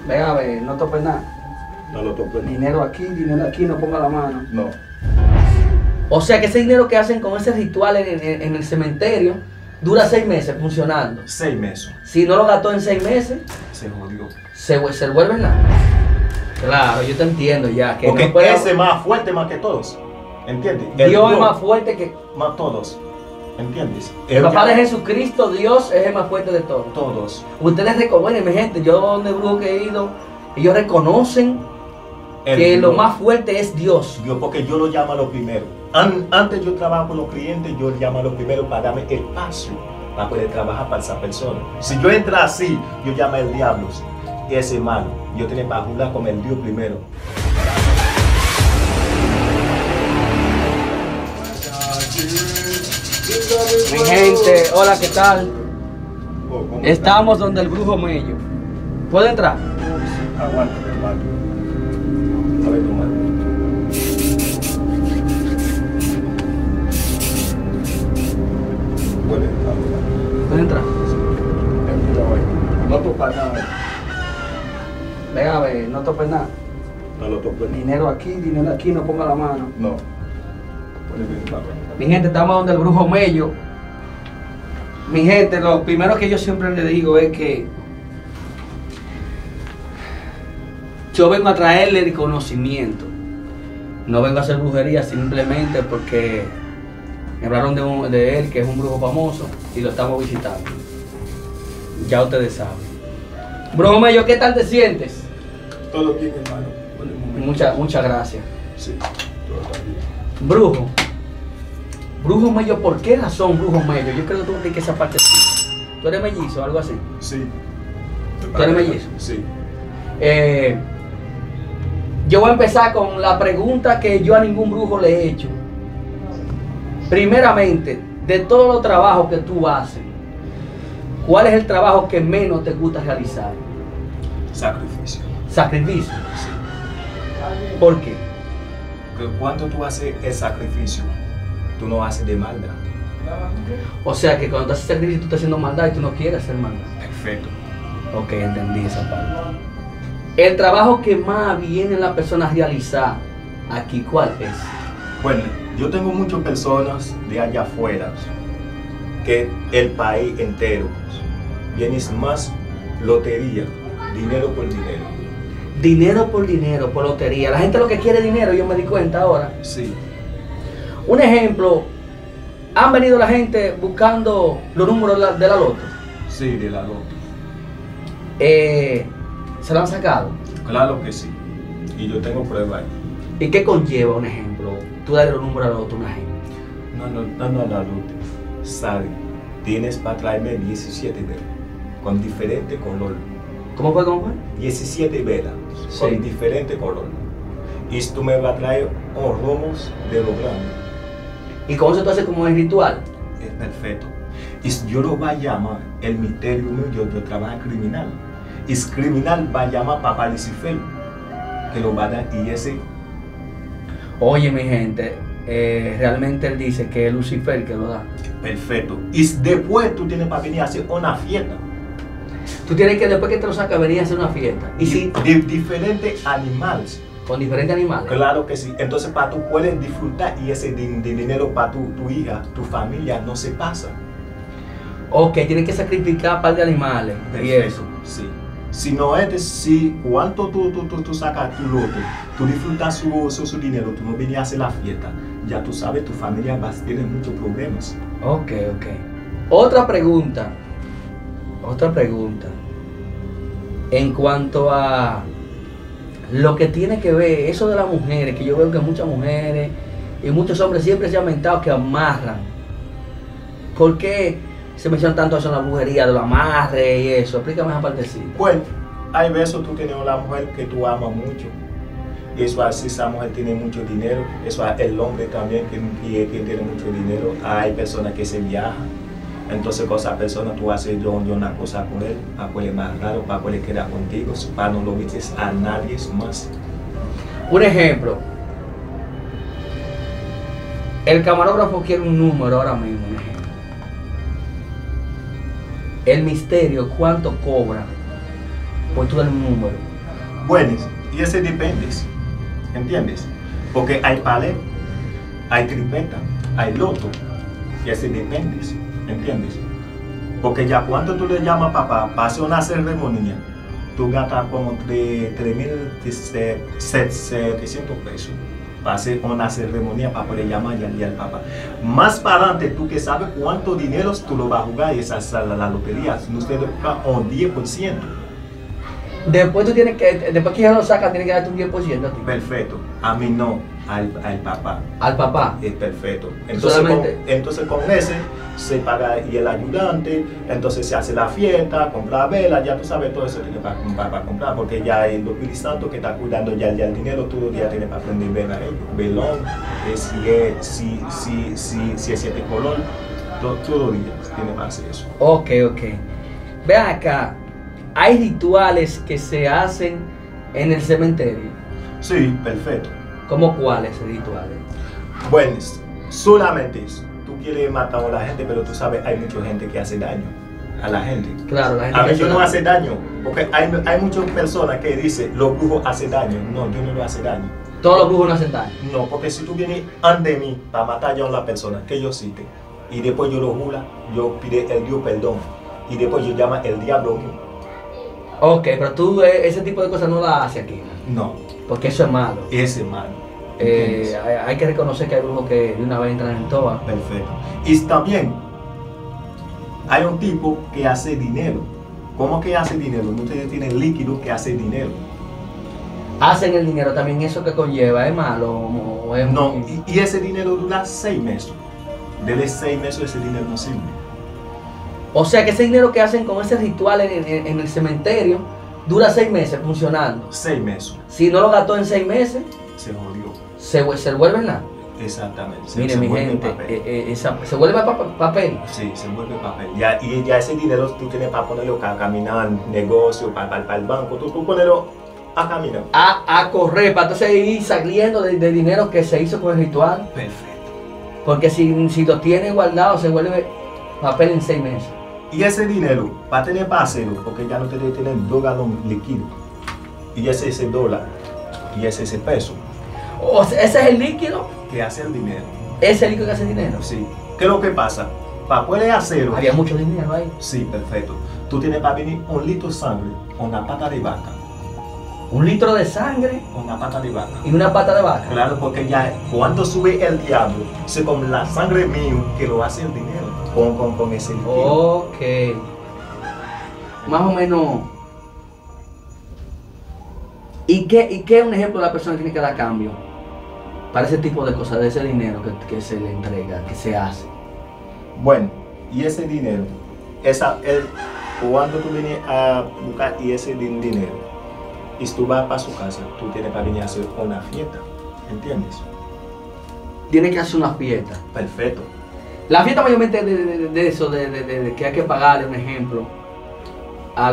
Venga, a ver, no topes nada. No lo topo. Dinero aquí, no ponga la mano. No. O sea que ese dinero que hacen con ese ritual en el cementerio dura 6 meses funcionando. 6 meses. Si no lo gastó en 6 meses, Se jodió. se vuelve nada. Claro, yo te entiendo ya. Que Porque no puede- ese es más fuerte más que todos. ¿Entiendes? Dios es más fuerte que... Más todos. ¿Entiendes? El papá de Jesucristo, Dios es el más fuerte de todos. Todos. Ustedes reconocen, mi gente, yo donde brujo que he ido, ellos reconocen que lo más fuerte es Dios. Dios, porque yo lo llamo a lo primero. Antes yo trabajo con los clientes, yo lo llamo a lo primero para darme espacio para poder trabajar para esa persona. Si yo entro así, yo llamo al diablo. Ese malo. Yo tengo para jugar con el Dios primero. Mi gente, hola, ¿qué tal? Estamos donde el brujo Mello. ¿Puedo entrar? Aguanta, hermano. A ver, tu mano. ¿Puedo entrar? No topa nada. Venga, a ver, no topes nada. No lo topo. Dinero aquí, no ponga la mano. No. Mi gente, estamos donde el brujo Mello. Mi gente, lo primero que yo siempre le digo es que yo vengo a traerle el conocimiento. No vengo a hacer brujería simplemente porque me hablaron de él, que es un brujo famoso, y lo estamos visitando. Ya ustedes saben. Brujo Mello, ¿qué tal te sientes? Todo bien, hermano. Muchas gracias. Sí, todo está bien. Brujo Mello, ¿por qué razón Brujo Mello? Yo creo que tú tienes que esa parte sí. ¿Tú eres mellizo o algo así? Sí. ¿Tú eres mellizo? Sí. Yo voy a empezar con la pregunta que yo a ningún brujo le he hecho. Primeramente, de todos los trabajos que tú haces, ¿cuál es el trabajo que menos te gusta realizar? Sacrificio. Sacrificio. Sí. ¿Por qué? Porque cuando tú haces el sacrificio, tú no haces de maldad. O sea que cuando tú haces sacrificio tú estás haciendo maldad y tú no quieres hacer maldad. Perfecto. Ok, entendí esa parte. El trabajo que más viene la persona a realizar aquí, ¿cuál es? Bueno, yo tengo muchas personas de allá afuera que el país entero viene más lotería, dinero por dinero. Dinero por lotería. La gente lo que quiere es dinero, yo me di cuenta ahora. Sí. Un ejemplo, han venido la gente buscando los números de la loto. Sí, de la loto. ¿Se lo han sacado? Claro que sí. Y yo tengo pruebas ahí. ¿Y qué conlleva un ejemplo? Tú darle los números a la loto a una gente. No, la loto. Sabe, tienes para traerme 17 velas con diferente color. ¿Cómo fue? 17 velas Sí. con diferente color. Y tú me vas a traer romos de lo grande. ¿Y cómo se tú hace como el ritual? Es perfecto. Y yo lo voy a llamar el misterio mío, yo trabajo criminal. Y el criminal va a llamar Papá Lucifer, que lo va a dar y ese. Oye, mi gente, realmente él dice que es Lucifer que lo da. Perfecto. Y después tú tienes para venir a hacer una fiesta. Tú tienes que, después que te lo saca, venir a hacer una fiesta. Y si, De diferentes animales. con diferentes animales. Claro que sí. Entonces para tú puedes disfrutar y ese de dinero para tu hija, tu familia no se pasa. Ok, tienes que sacrificar un par de animales. Y eso. Sí. Si no es, si cuánto tú sacas tu loto, tú disfrutas su dinero, tú no vienes a hacer la fiesta, ya tú sabes, tu familia va a tener muchos problemas. Ok. Otra pregunta. En cuanto a lo que tiene que ver, eso de las mujeres, que yo veo que muchas mujeres y muchos hombres siempre se han mentado que amarran. ¿Por qué se menciona tanto eso en la brujería, de los amarres y eso? Explícame esa partecita. Bueno, hay veces tú tienes una mujer que tú amas mucho. Y eso así, esa mujer tiene mucho dinero. Eso el hombre también que tiene mucho dinero. Hay personas que se viajan. Entonces con esa persona tú haces yo una cosa con él, para que más raro, para que quede contigo, para no lo vistes a nadie más. Un ejemplo. El camarógrafo quiere un número ahora mismo, un ejemplo. El misterio, ¿cuánto cobra por tú dar un número? Bueno, y ese depende, ¿entiendes? Porque hay palé, hay tripeta, hay loto, y ese depende, ¿entiendes? Porque ya cuando tú le llamas papá para hacer una ceremonia, tú gastas como 3.700 pesos para hacer una ceremonia para poder llamar ya al papá. Más para adelante, tú que sabes cuánto dinero tú lo vas a jugar y esa es la lotería. Usted le paga un 10%. Después después que ya lo sacas, tienes que darte un 10% a ti. Perfecto. A mí no, al papá. Al papá. Es perfecto. Entonces con ese se paga y el ayudante, entonces se hace la fiesta, compra vela, ya tú sabes todo eso tiene para comprar, porque ya el Espíritu Santo que está cuidando ya el dinero, todo el día tiene para prender vela, velón, si es 7 color, todo el día tiene para hacer eso. Ok. Ve acá, hay rituales que se hacen en el cementerio. Sí, perfecto. ¿Cómo cuáles rituales? Bueno, solamente eso. Tú quieres matar a la gente, pero tú sabes, hay mucha gente que hace daño a la gente. Claro, la gente. A mí yo no hace daño, porque hay muchas personas que dicen, los brujos hacen daño. No, yo no lo hace daño. Todos los brujos no hacen daño. No, porque si tú vienes ante mí para matar ya a una persona que yo cite, y después yo lo juro, yo pide el Dios perdón, y después yo llamo el diablo mío. Ok, pero tú ese tipo de cosas no las haces aquí. No. Porque eso es malo. Ese es malo. Hay que reconocer que hay brujos que de una vez entran en toa. Perfecto. Y también hay un tipo que hace dinero. ¿Cómo que hace dinero? Ustedes tienen líquido que hace dinero. Hacen el dinero también, eso que conlleva, ¿es malo? ¿O es no, y ese dinero dura 6 meses. Desde 6 meses ese dinero no sirve. O sea que ese dinero que hacen con ese ritual en el cementerio dura 6 meses funcionando. 6 meses. Si no lo gastó en 6 meses, se jodió. Se vuelve nada. Exactamente. Mire, mi gente, se vuelve papel. Sí, se vuelve papel. Ya, y ya ese dinero tú tienes para ponerlo a caminar, negocio, para el banco, tú ponerlo a caminar. A correr, para entonces ir saliendo de dinero que se hizo con el ritual. Perfecto. Porque si lo tienes guardado, se vuelve papel en 6 meses. Y ese dinero, para tener para hacerlo, porque ya no te tienen 2 galones líquidos. Y ese es el dólar. Y ese es el peso. O sea, ese es el líquido que hace el dinero. ¿Es el líquido que hace dinero? Sí. ¿Qué es lo que pasa? Para poder hacerlo. Había mucho dinero ahí. Sí, perfecto. Tú tienes para venir 1 litro de sangre, una pata de vaca. 1 litro de sangre. Una pata de vaca. Y una pata de vaca. Claro, porque ya cuando sube el diablo, se con la sangre mío que lo hace el dinero. Con ese líquido. Ok. Más o menos. ¿Y qué es un ejemplo de la persona que tiene que dar cambio para ese tipo de cosas, de ese dinero que se le entrega, que se hace? Bueno, y ese dinero, cuando tú vienes a buscar y ese dinero, y tú vas para su casa, tú tienes para venir a hacer una fiesta, ¿entiendes? Tiene que hacer una fiesta. Perfecto. La fiesta mayormente de eso, de que hay que pagarle un ejemplo a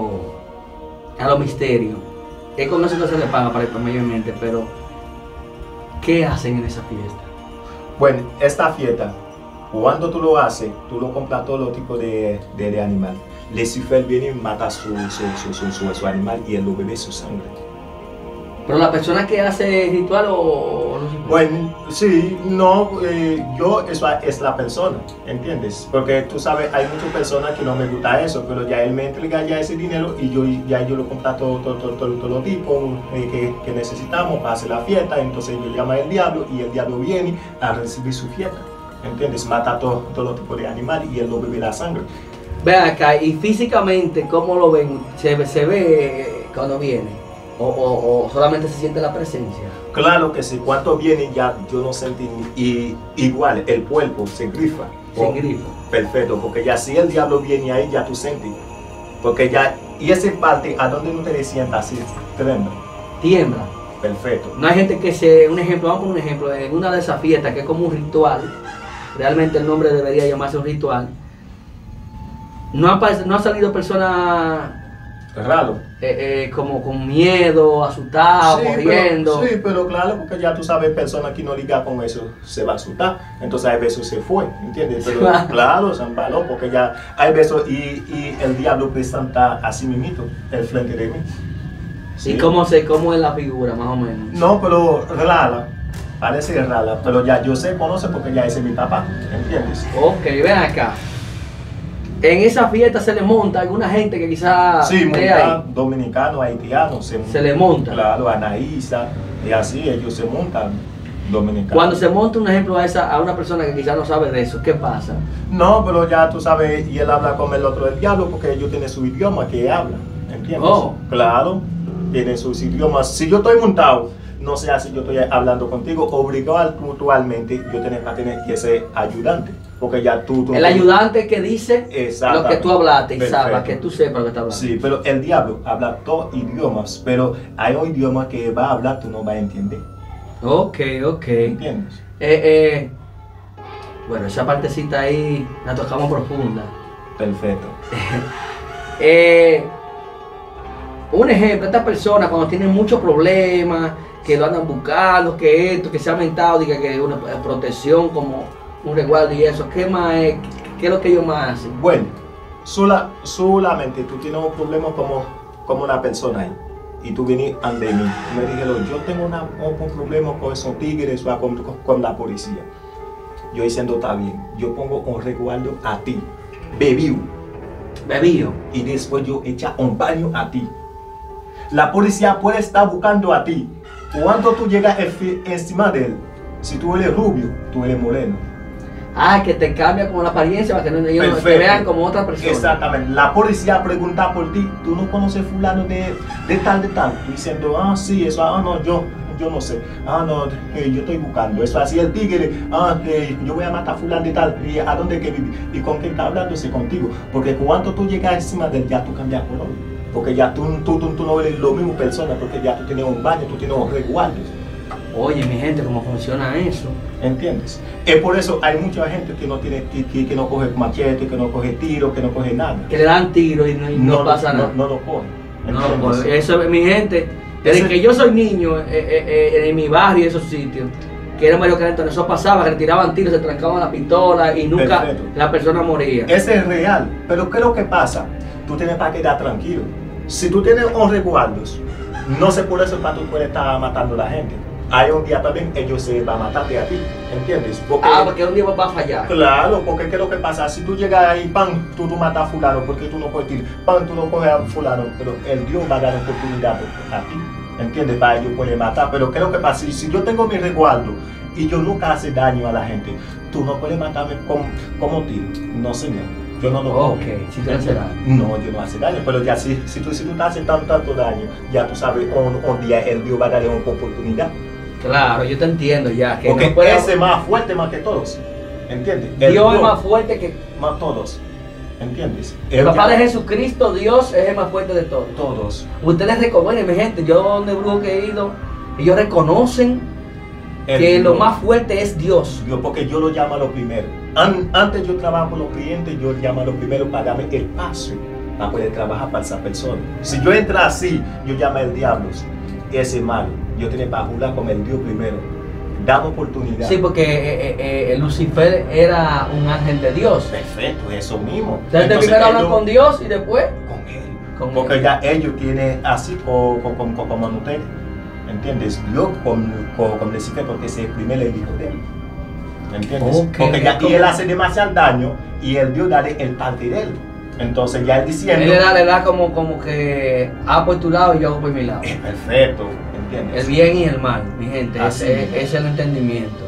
los misterios. Es con eso que se le paga para esto mayormente, pero ¿qué hacen en esa fiesta? Bueno, esta fiesta, cuando tú lo haces, tú lo compras todo tipo de animal. Lucifer viene y mata su animal y él lo bebe su sangre. ¿Pero la persona que hace ritual o no sé? Bueno, sí, no, eso es la persona, ¿entiendes? Porque tú sabes, hay muchas personas que no me gusta eso, pero ya él me entrega ya ese dinero y yo lo compro todo lo tipo que necesitamos para hacer la fiesta, entonces yo llamo al diablo y el diablo viene a recibir su fiesta, ¿entiendes? Mata todo los tipos de animales y él lo bebe la sangre. Ve acá, y físicamente, ¿cómo lo ven? ¿Se ve cuando viene? ¿O solamente se siente la presencia? Claro que sí, cuando viene ya yo no sentí igual, el cuerpo se grifa. Se grifa. Perfecto, porque ya si el diablo viene ahí ya tú sientes. Porque ya, y esa parte a donde no te sientas así, tiembla. Tiembla. Perfecto. No hay gente que vamos a poner un ejemplo, en una de esas fiestas que es como un ritual, realmente el nombre debería llamarse un ritual, no ha salido personas raro. Como con miedo, asustado, sí, corriendo. Sí, pero claro, porque ya tú sabes, personas que no ligan con eso se va a asustar. Entonces hay veces se fue, ¿entiendes? Pero claro, se embaló, porque ya hay veces y el diablo presenta así mismito, el frente de mí. ¿Y cómo es la figura, más o menos? No, pero rara, parece rara, pero ya yo sé, conoce porque ya ese es mi papá, ¿entiendes? Ok, ven acá. En esa fiesta se le monta alguna gente que quizás Sí, esté ahí. dominicanos, haitianos, Se le monta. Claro, Anaísa, y así ellos se montan dominicanos. Cuando se monta un ejemplo a una persona que quizás no sabe de eso, ¿qué pasa? No, pero ya tú sabes, y él habla con el otro del diablo porque ellos tienen su idioma que hablan, ¿entiendes? Oh. Claro, tienen sus idiomas. Si yo estoy montado, no sé si yo estoy hablando contigo, obligado mutualmente, yo tengo que tener ese ayudante, porque ya tú el ayudante que dice lo que tú hablaste y Perfecto. sabe, que tú sepas lo que está hablando. Sí, pero el diablo habla todos idiomas, pero hay un idioma que va a hablar, tú no vas a entender. Ok. ¿Entiendes? Bueno, esa partecita ahí la tocamos profunda. Perfecto. Un ejemplo, esta persona cuando tiene muchos problemas, que lo andan buscando, que esto, que se ha aumentado, diga que una protección como un resguardo y eso, ¿qué más es? ¿Qué es lo que ellos más hacen? Bueno, solamente tú tienes un problema como una persona ahí. Y tú vienes ante mí. Me dijeron, yo tengo un problema con esos tigres o con la policía. Yo diciendo, está bien, yo pongo un resguardo a ti, bebido. Y después yo echa un baño a ti. La policía puede estar buscando a ti. Cuando tú llegas encima de él, si tú eres rubio, tú eres moreno. Que te cambia como la apariencia para que ellos no te vean como otra persona. Exactamente. La policía pregunta por ti. Tú no conoces fulano de tal. Tú diciendo, sí, eso, no, yo no sé. No, yo estoy buscando. Eso así el tigre, yo voy a matar a fulano de tal. ¿Y a dónde que vive? ¿Y con quién está hablando? Sí, contigo. Porque cuando tú llegas encima de él, ya tú cambias color. Porque ya tú no eres lo mismo persona, porque ya tú tienes un baño, tú tienes un resguardo. Oye, mi gente, ¿cómo funciona eso? ¿Entiendes? Es por eso hay mucha gente que no tiene que no coge machete, que no coge tiro, que no coge nada. Que le dan tiro y no pasa nada. No lo coge. No lo coge. Eso, mi gente, desde que yo soy niño, en mi barrio y esos sitios, que era Mario Calentón, eso pasaba, que le tiraban tiros, se trancaban la pistola y nunca Perfecto. la persona moría. Ese es real. Pero ¿qué es lo que pasa? Tú tienes para quedar tranquilo. Si tú tienes un resguardo, no sé por eso para tú puedes estar matando a la gente. Hay un día también ellos se van a matarte a ti, ¿entiendes? Porque un día va a fallar. Claro, porque ¿qué es lo que pasa? Si tú llegas ahí, tú matas a fulano, porque tú no puedes ir, tú no coges a fulano, pero el Dios va a dar oportunidad a ti, ¿entiendes? Para ellos pueden matar, pero ¿qué es lo que pasa? Si yo tengo mi resguardo y yo nunca hace daño a la gente, tú no puedes matarme como tiro, no señor. Yo no lo cojo. Si tú no haces daño. No, yo no hace daño, pero ya si tú estás haciendo tanto daño, ya tú sabes, un día el Dios va a darle una oportunidad. Claro, yo te entiendo ya. Que porque no puedo... ese es más fuerte más que todos, ¿entiendes? Dios es más fuerte que... Más todos, ¿entiendes? El papá de Jesucristo, Dios es el más fuerte de todos. Todos. Ustedes reconocen, mi gente, yo donde brujo que he ido, ellos reconocen que lo más fuerte es Dios. Porque yo lo llamo a lo primero. Antes yo trabajo con los clientes, yo llamo a lo primero para darme el paso para poder trabajar para esa persona. Si yo entro así, yo llamo al diablo, ese malo. Yo tenía para jugar con el Dios primero. Dame oportunidad. Sí, porque Lucifer era un ángel de Dios. Perfecto, eso mismo. Entonces primero hablan con Dios y después con él. Porque ya ellos tienen así como ustedes. ¿Entiendes? Yo con Lucifer porque es el primer hijo de él. ¿Entiendes? Porque ya él hace demasiado daño y el Dios dale el parte de él. Entonces ya él diciendo... Él le da como que por tu lado y yo por mi lado. Es perfecto, ¿entiendes? El bien y el mal, mi gente. Ese es el entendimiento.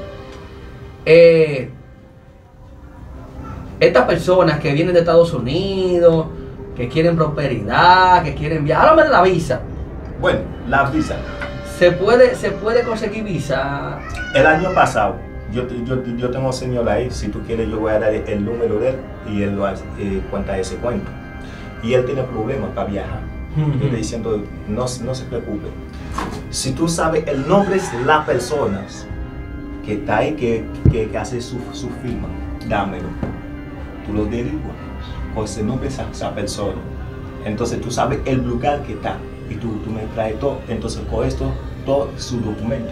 Estas personas que vienen de Estados Unidos, que quieren prosperidad, que quieren viajar, háblame de la visa. Bueno, la visa. ¿Se puede conseguir visa? El año pasado, yo tengo un señor ahí, si tú quieres yo voy a dar el número de él y él lo cuenta ese cuento. Y él tiene problemas para viajar. Yo le diciendo, no se preocupe. Si tú sabes el nombre de las personas que está ahí, que hace su firma, dámelo. Tú lo derivas con ese nombre de esa persona. Entonces tú sabes el lugar que está. Y tú me traes todo, entonces con esto, todo su documento.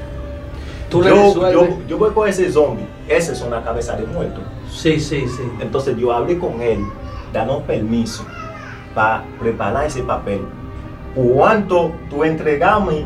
Yo voy con ese zombie, esa es una cabeza de muerto. Sí. Entonces yo hablé con él, dando permiso para preparar ese papel. Cuando tú entregame,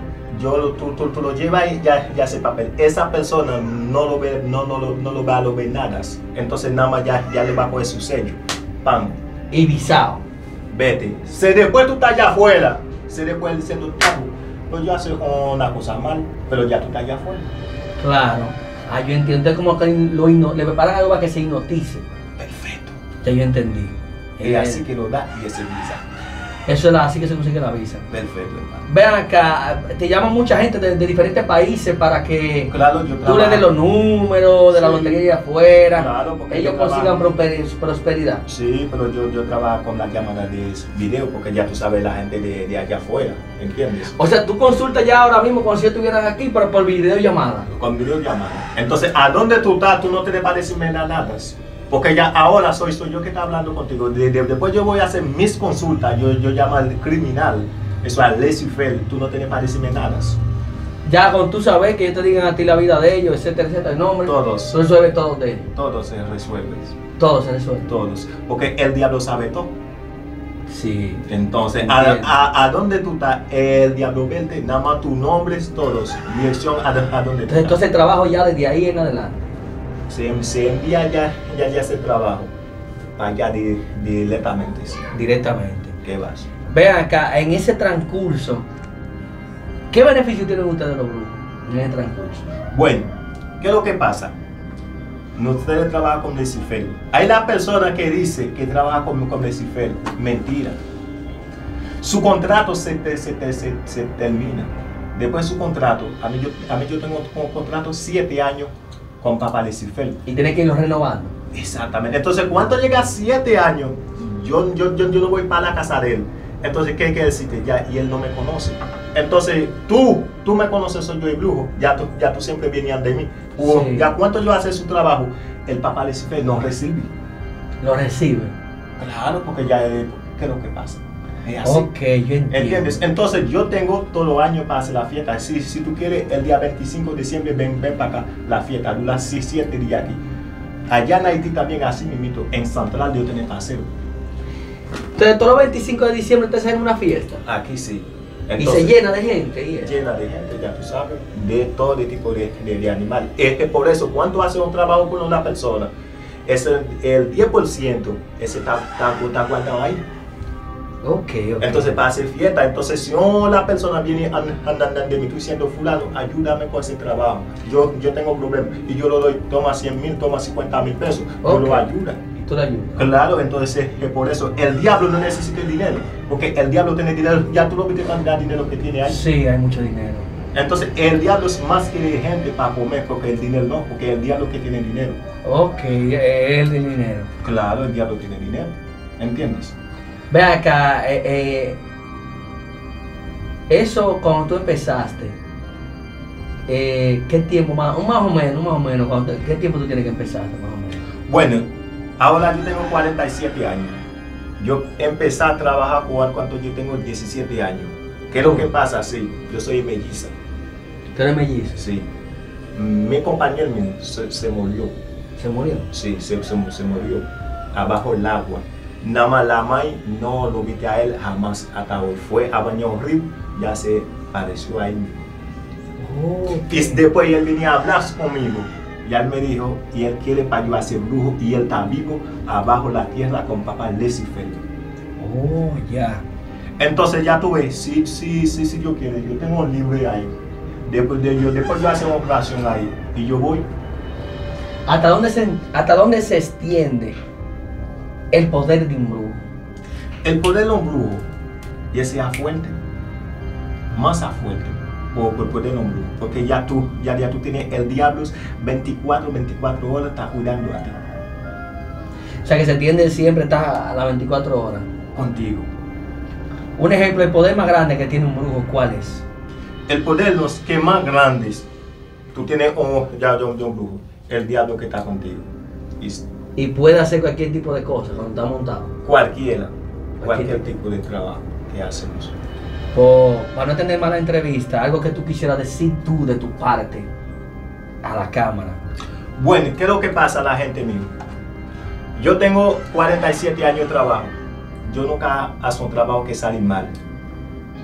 tú lo llevas y ya ese papel. Esa persona no lo ve, no lo va a ver nada. Entonces nada más ya le va a poner su sello. Pam. Y visado. Vete. Si después tú estás allá afuera, se después diciendo, pues yo hace una cosa mal, pero ya tú estás allá afuera. Claro. Yo entiendo. Es como que le preparan algo para que se hipnotice. Perfecto. Ya yo entendí. Y así que lo da y ese visa. Eso es así que se consigue la visa. Perfecto, hermano. Vean acá, te llaman mucha gente de diferentes países para que Claro, tú le des los números de la lotería de afuera. Claro, porque ellos yo consigan trabajo. prosperidad. Sí, pero yo trabajo con la llamada de video porque ya tú sabes la gente de allá afuera, ¿entiendes? O sea, tú consultas ya ahora mismo como si estuvieran aquí, pero por videollamada. Con videollamada. Entonces, ¿a dónde tú estás? Tú no te le pareces nada. Porque ya ahora soy yo que está hablando contigo. Después yo voy a hacer mis consultas. Yo llamo al criminal. Eso al laissez-faire. Tú no te le pareces nada. Ya con tú sabes que ellos te digan a ti la vida de ellos, etcétera, etcétera, el nombre. Todos. Tú resuelves todo de ellos. Todos se resuelven. Todo se resuelve. Todos. Porque el diablo sabe todo. Sí. Entonces, Entiendo. a dónde tú estás, el diablo verte, nada más tus nombres, todos. Dirección a dónde tú estás. Entonces el trabajo ya desde ahí en adelante. Se envía ya ese trabajo para allá directamente. Sí. Directamente. ¿Qué vas? Vean acá, en ese transcurso, ¿qué beneficio tienen ustedes los brujos en ese transcurso? Bueno, ¿qué es lo que pasa? Ustedes trabajan con laissez-faire. Hay la persona que dice que trabaja con laissez-faire. Mentira. Su contrato se termina. Después de su contrato, a mí yo tengo un contrato 7 años con papá laissez-faire. Y tienen que irlo renovando. Exactamente. Entonces, cuando llega a 7 años, yo no voy para la casa de él. Entonces, ¿qué hay que decirte? Ya, y él no me conoce. Entonces, tú me conoces, soy yo el brujo. Ya tú siempre venías de mí. Sí. Ya cuando yo hace su trabajo, el papá laissez-faire no recibe. Lo recibe. Claro, porque ya, ¿qué es lo que pasa? Es así. Ok, yo entiendo. ¿Entiendes? Entonces yo tengo todos los años para hacer la fiesta. Si tú quieres, el día 25 de diciembre, ven para acá, la fiesta, dura 7 días aquí. Allá en Haití también, así mismo, en Central yo tengo que hacerlo. Entonces, todos los 25 de diciembre ustedes hacen una fiesta. Aquí sí. Y se llena de gente. Y eso. Llena de gente, ya tú sabes, de todo tipo de animal. Es que por eso, cuando haces un trabajo con una persona, el 10% ese está guardado ahí. Ok. Entonces para hacer fiesta, entonces si la persona viene andando de mí, tú diciendo fulano, ayúdame con ese trabajo, yo tengo problemas y yo lo doy, toma 100,000, toma 50,000 pesos, yo lo ayuda. Y tú le ayudas. Claro, entonces por eso el diablo no necesita el dinero, porque el diablo tiene dinero, ya tú lo viste cantidad de dinero que tiene ahí. Sí, hay mucho dinero. Entonces el diablo es más que gente para comer, porque el dinero no, porque el diablo que tiene dinero. Ok, el dinero. Claro, el diablo tiene dinero, ¿entiendes? Ve acá, eso cuando tú empezaste, ¿qué tiempo más o menos, qué tiempo tú tienes que empezar más o menos? Bueno, ahora yo tengo 47 años. Yo empecé a trabajar cuando yo tengo 17 años. ¿Qué es lo que pasa? Sí, yo soy melliza. ¿Tú eres mellizo? Sí. Mi compañero mío se murió. ¿Se murió? Sí, se murió abajo del agua. Nada más la May no lo viste a él jamás hasta hoy. Fue a bañar un río, ya se pareció a él mismo. Y después él venía a hablar conmigo. Y él me dijo, y él quiere para yo hacer brujo, y él está vivo abajo de la tierra con papá laissez-faire. Oh, ya. Entonces ya tú ves, si yo quiero, yo tengo un libro ahí. Después yo hacer una operación ahí y yo voy. ¿Hasta dónde se extiende el poder de un brujo? El poder de un brujo, ya sea fuerte, más a fuerte, por el poder de un brujo. Porque ya tú tienes el diablo 24 horas, está cuidando a ti. O sea que se extiende siempre, está a las 24 horas. Contigo. Un ejemplo, el poder más grande que tiene un brujo, ¿cuál es? El poder los que más grandes, tú tienes de un brujo, el diablo que está contigo. Y puede hacer cualquier tipo de cosa cuando está montado. Cualquier tipo de trabajo que hacemos. Para no tener mala entrevista, algo que tú quisieras decir tú de tu parte a la cámara. Bueno, ¿qué es lo que pasa a la gente mía? Yo tengo 47 años de trabajo. Yo nunca hago un trabajo que sale mal.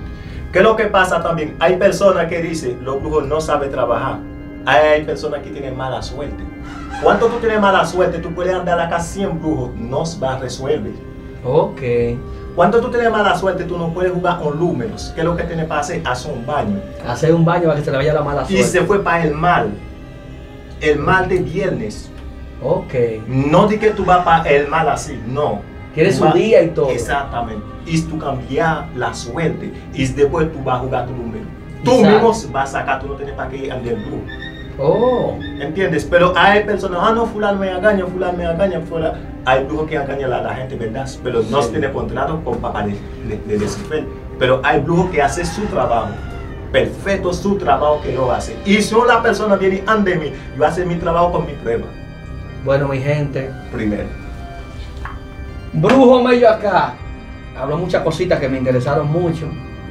¿Qué es lo que pasa también? Hay personas que dicen, los brujos no saben trabajar. Hay personas que tienen mala suerte. Cuando tú tienes mala suerte, tú puedes andar acá 100 brujos, no va a resolver. Ok. Cuando tú tienes mala suerte, tú no puedes jugar con números. ¿Qué es lo que tienes para hacer? Hacer un baño. Hacer un baño para que se le vaya la mala suerte. Y se fue para el mal de viernes. Ok. No di que tú vas para el mal así, no. Quieres su día y todo. Exactamente. Y tú cambias la suerte. Y después tú vas a jugar tu número. Tú Exacto. mismo vas a sacar, tú no tienes para qué andar el brujo. Oh. ¿Entiendes? Pero hay personas, no, fulano me engaña, fulano. Hay brujos que engañan a la gente, ¿verdad? Pero no se tiene contrato con papá de Lucifer. Pero hay brujos que hacen su trabajo. Perfecto su trabajo que lo hace. Y si una persona viene ante mí, yo hago mi trabajo con mi prueba. Bueno, mi gente. Primero. Brujo Mello acá. Habló muchas cositas que me interesaron mucho.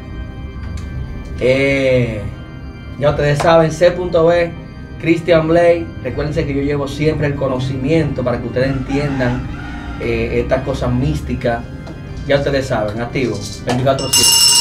Ya ustedes saben, C.B, Christian Blade. Recuérdense que yo llevo siempre el conocimiento para que ustedes entiendan estas cosas místicas. Ya ustedes saben, activo 24/7.